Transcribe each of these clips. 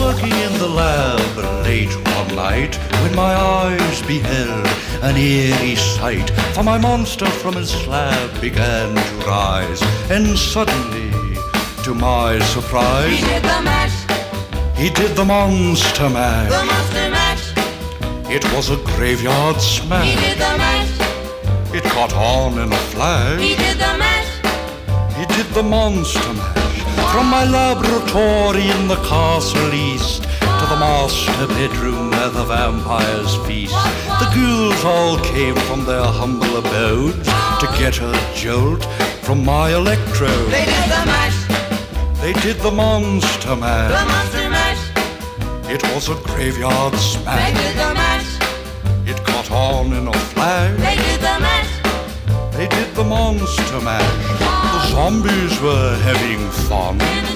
working in the lab late one night when my eyes beheld an eerie sight. For my monster from his slab began to rise, and suddenly, to my surprise, he did the mash. He did the monster mash. The monster mash. It was a graveyard smash. He did the mash. It caught on in a flash. He did the mash. He did the monster mash. From my laboratory in the castle east to the master bedroom where the vampires feast, the ghouls all came from their humble abodes to get a jolt from my electrode. They did the mash. They did the monster mash. The monster mash. It was a graveyard smash. They did the mash. It caught on in a flash. They did the mash. They did the monster mash. The zombies were having fun.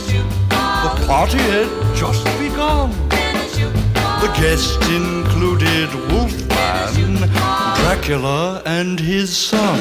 The party had just begun. The guests included Wolfman, Dracula, and his son.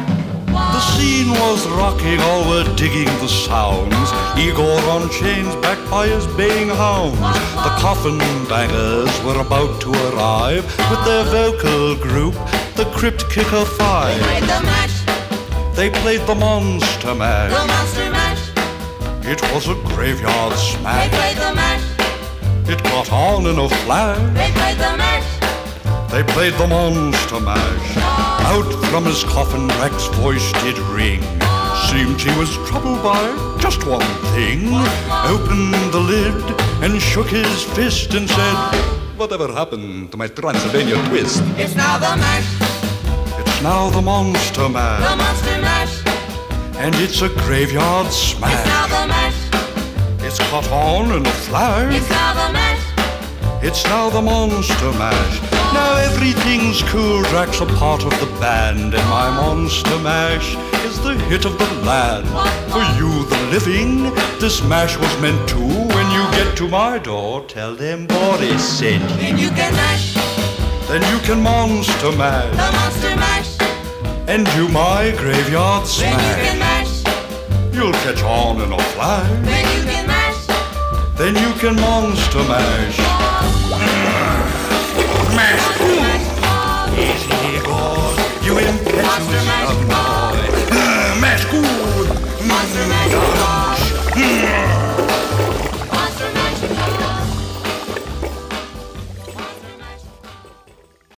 The scene was rocking, all were digging the sounds. Igor on chains, backed by his baying hounds. The coffin bangers were about to arrive with their vocal group, the Crypt Kicker Five. They played the mash. They played the monster mash. The monster mash. It was a graveyard They smash. played the mash. It caught on in a flash. They played the mash. They played the monster mash. Out from his coffin, Rex's voice did ring. Seemed he was troubled by just one thing. Opened the lid and shook his fist and said, "Whatever happened to my Transylvania twist?" It's now the mash. It's now the monster mash. The monster mash. And it's a graveyard smash. It's now the mash. It's caught on in a flash. It's now the mash. It's now the monster mash. Now everything's cool. Drac's a part of the band, and my monster mash is the hit of the land. For you, the living, this mash was meant to. When you get to my door, tell them Boris sent you. Then you can mash. Then you can monster mash. The monster mash. And do my graveyard Then you can smash. mash. You'll catch on in a flash. Then you can mash. Then you can monster mash. Mash. Easy, Igor, you impetuous young